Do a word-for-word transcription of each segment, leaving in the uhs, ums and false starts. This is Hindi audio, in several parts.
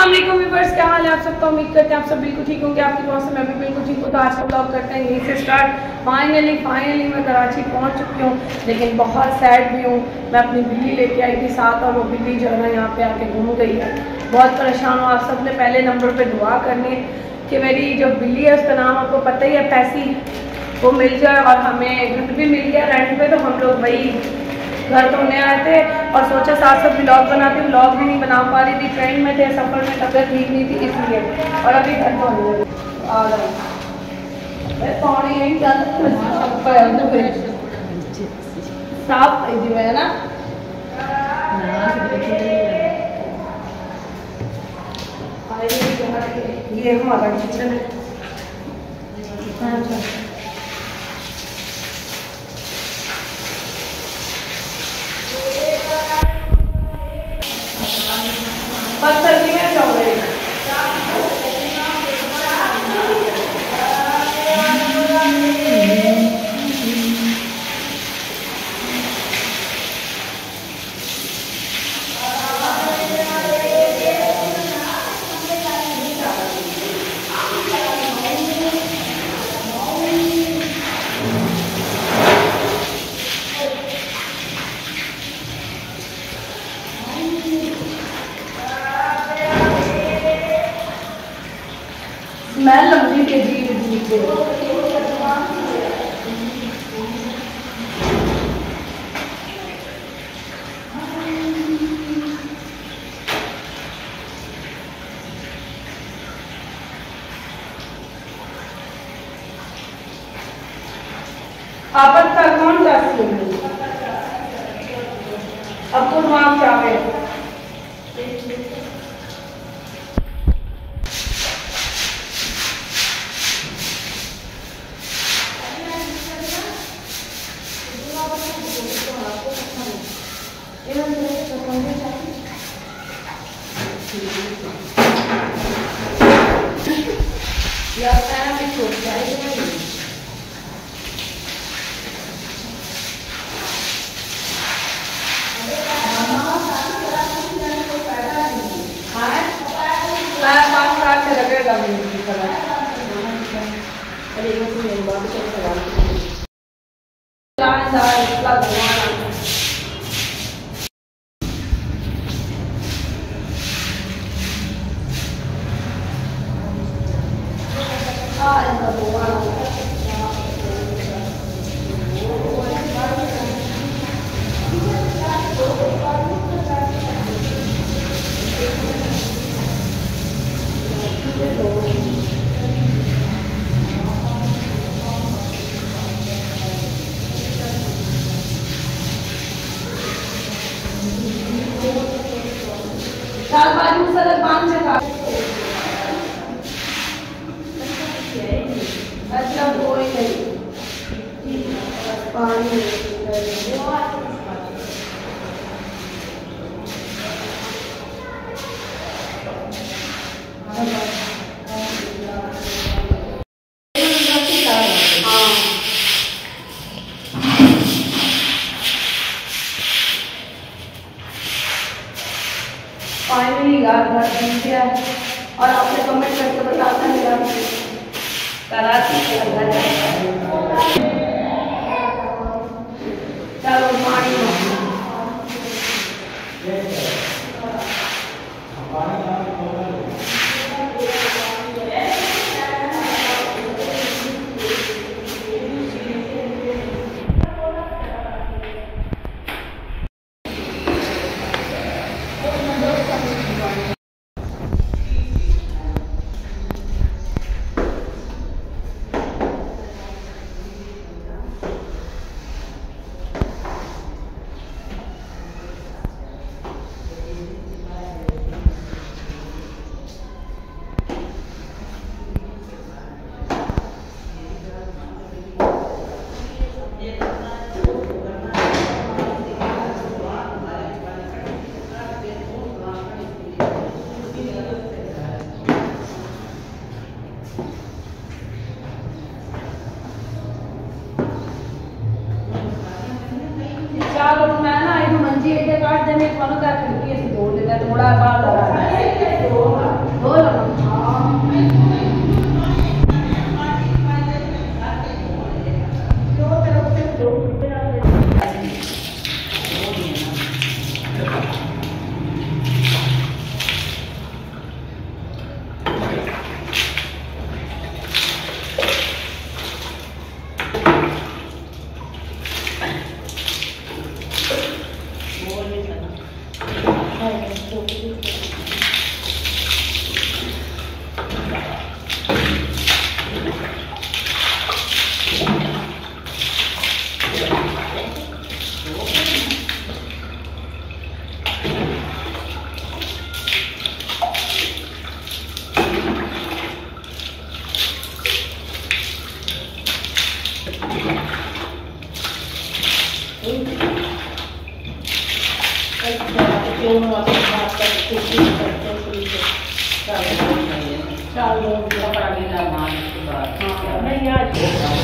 अस्सलाम व्यूअर्स, क्या हाल है आप सबका। उम्मीद करते हैं आप सब बिल्कुल ठीक होंगे। आपकी दुआ से मैं भी बिल्कुल ठीक हूँ। तो आज का ब्लॉग करते हैं यहीं से स्टार्ट। फाइनली फाइनली मैं कराची पहुँच चुकी हूँ, लेकिन बहुत सैड भी हूँ। मैं अपनी बिल्ली लेके आई थी साथ, और वो बिल्ली जो है ना यहाँ पे आके घूम गई है। बहुत परेशान हूँ। आप सब ने पहले नंबर पर दुआ करनी है कि मेरी जो बिल्ली है उसका नाम आपको पता ही है पैसी, वो मिल जाए और हमें घर भी मिल गया रेंट पे। तो हम लोग वही घर धोने आए थे और सोचा साथ साथ ब्लॉग बनाते। ब्लॉग भी नहीं बना पा रही थी, ट्रेन में थे, सफ़र में, तबियत ठीक नहीं थी इसलिए। और अभी घर धोने आ गए पानी साफ जी है ना। ये हमारा किचन है। बस सर्दी में जाओ रही मैं लंबी के जी जी आपस का कौन जाती है। अब तो वहां चाहे या पैर भी छोड़ जाएगा। चार बाजू सर पाँच से अच्छा कोई नहीं पानी फाइनली यार घर बन गया। और आपने कमेंट करके बताना है यार कराची के अंदर चलो पानी चलो कपड़ा गीला मान के बाद हाँ नहीं आज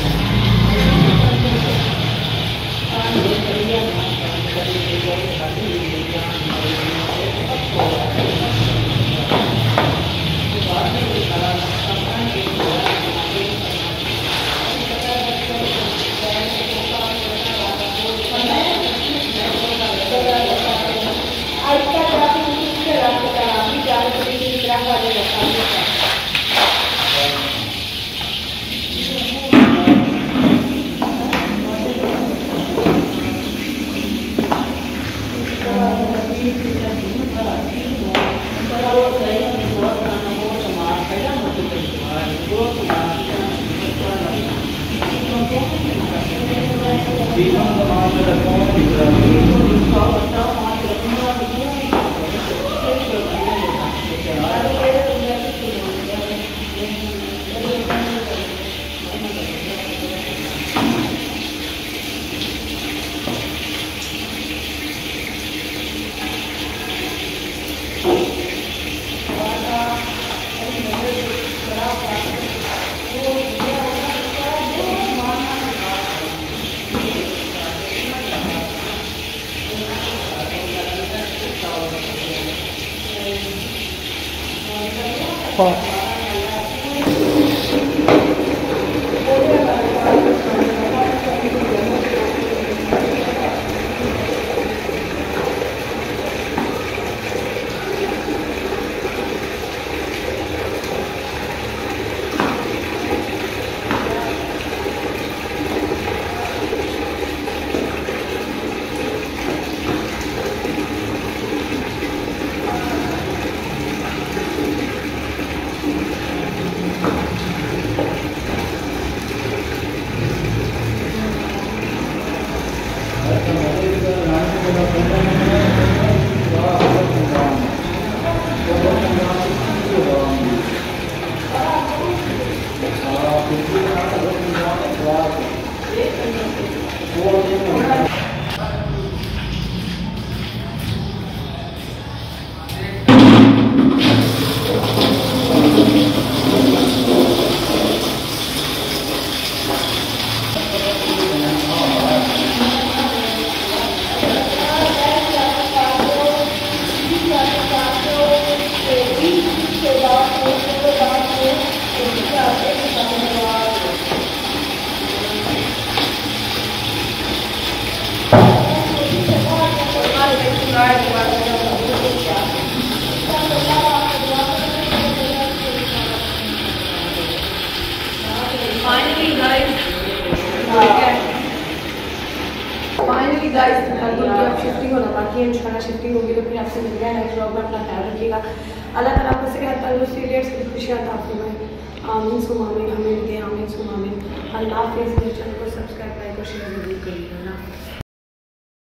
फाइनली गाइस फाइनली गाइस अब शिफ्टिंग होना बाकी है। इंशाल्लाह शिफ्टिंग होगी तो फिर आपसे मिल जाएगा। नेक्स्ट व्लॉग में अपना ख्याल रखिएगा। अल्लाह ताला आपको सेहत तंदुरुस्ती ढेर खुशियाँ अता फरमाए। आमीन सुमा आमीन, हमें दे आमीन सुमा आमीन। अल्लाह हाफिज़। मेरे चैनल को सब्सक्राइब लाइक और शेयर जरूर करिएगा।